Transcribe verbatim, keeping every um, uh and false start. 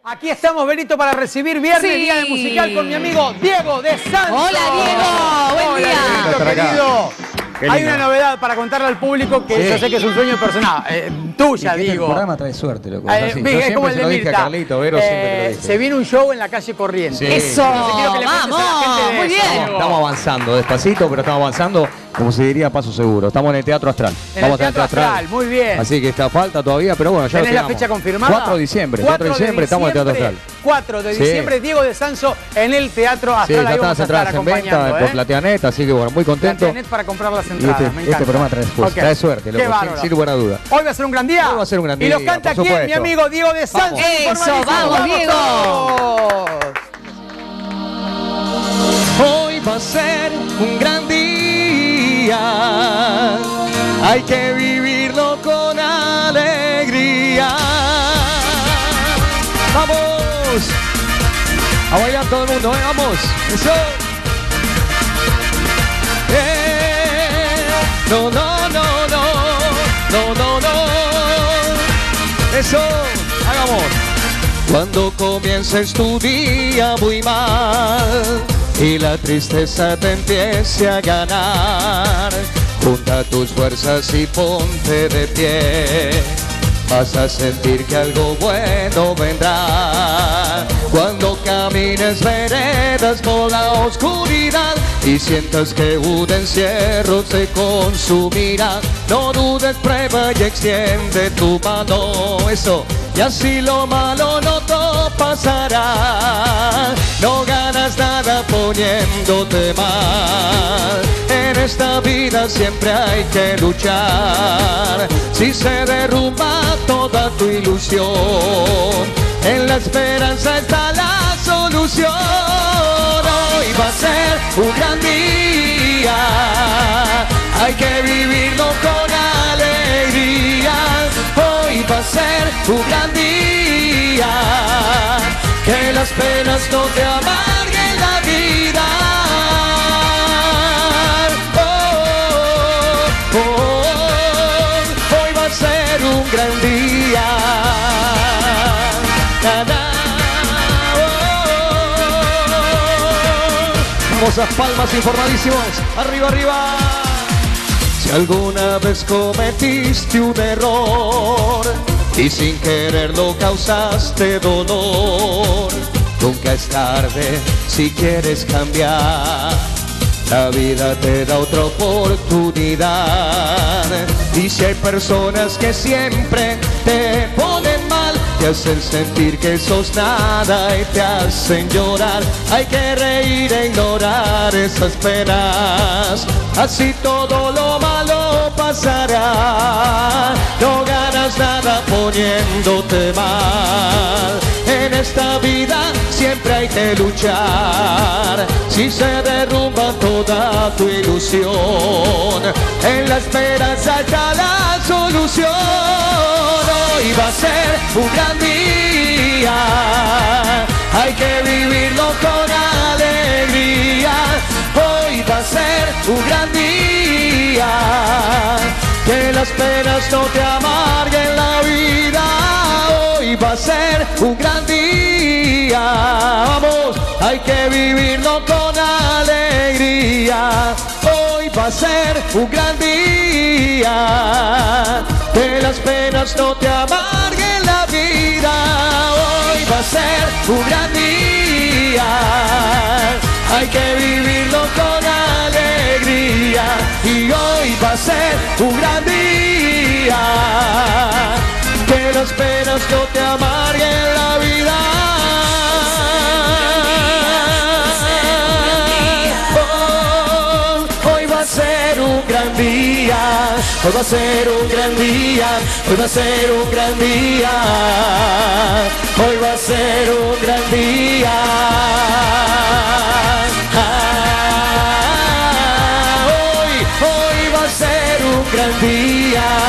Aquí estamos, Benito, para recibir viernes, sí. día de musical con mi amigo Diego de Sanso. Hola, Diego, buen Hola, día. Benito, querido. Hay una novedad para contarle al público que sí. Yo sé que es un sueño personal. Eh, tuya, Diego. digo. El programa trae suerte, loco. Eh, es como el de Mirta. Carlito, Vero, eh, se viene un show en la calle Corrientes. Sí. Eso, Entonces, vamos, a la gente de muy bien. Estamos, estamos avanzando, despacito, pero estamos avanzando, como se diría, a paso seguro. Estamos en el Teatro Astral. En Vamos el Teatro Astral, Astral, muy bien. Así que está falta todavía, pero bueno, ya lo ¿Tenés tenemos. la fecha confirmada? cuatro de diciembre. cuatro de diciembre estamos en el Teatro Astral. cuatro de diciembre, sí. Diego de Sanso en el Teatro Astral. Sí, ya ahí están las entradas en venta ¿eh? por Plateanet, así que bueno, muy contento. Plateanet para comprar las entradas, y este, me encanta. Este programa trae, después, okay. trae suerte, loco, sin, sin lugar a duda. Hoy va a ser un gran día. Hoy va a ser un gran día. Y los canta quién, mi amigo Diego de Sanso. Eso, vamos, vamos Diego. Todos. Hoy va a ser un gran día. Hay que vivirlo con alegría. ¡Vamos! A bailar todo el mundo, ¿eh? ¡Vamos! ¡Eso! Eh, no, no, no, no. No, no, no. ¡Eso! ¡Hagamos! Cuando comiences tu día muy mal y la tristeza te empiece a ganar, junta tus fuerzas y ponte de pie. Vas a sentir que algo bueno vendrá. Cuando camines veredas por la oscuridad y sientas que un encierro te consumirá, no dudes, prueba y extiende tu mano. Eso. Y así lo malo no te pasará. No ganas nada poniéndote mal. En esta vida siempre hay que luchar. Si se derrumba toda tu ilusión, en la esperanza está la solución. Hoy va a ser un gran día. Hay que vivirlo con alegría. Hoy va a ser un gran día. Que las penas no te amarguen la vida. Oh, oh, oh, hoy va a ser un gran día. Na, na, oh, oh. Vamos a palmas informadísimos. Arriba, arriba. Si alguna vez cometiste un error y sin quererlo causaste dolor, nunca es tarde si quieres cambiar. La vida te da otra oportunidad. Y si hay personas que siempre te ponen mal, te hacen sentir que sos nada y te hacen llorar, hay que reír e ignorar esas penas. Así todo lo malo pasará. No ganas nada poniéndote mal. En esta vida siempre hay que luchar. Si se derrumba toda tu ilusión, en la esperanza está la solución. Hoy va a ser un gran día. Hay que vivirlo con alegría. Hoy va a ser un gran día. Que las penas no te amarguen la vida. Hoy va a ser un gran día. Vamos, hay que vivirlo con alegría. Hoy va a ser un gran día. Que las penas no te amarguen la vida. Hoy va a ser un gran día. Hay que vivirlo con alegría. Y hoy va a ser un gran día. Que las penas no te amarguen la vida. Oh, hoy va a ser un gran día. Hoy va a ser un gran día. Hoy va a ser un gran día. Hoy va a ser un gran día. Ah, hoy, hoy va a ser un gran día.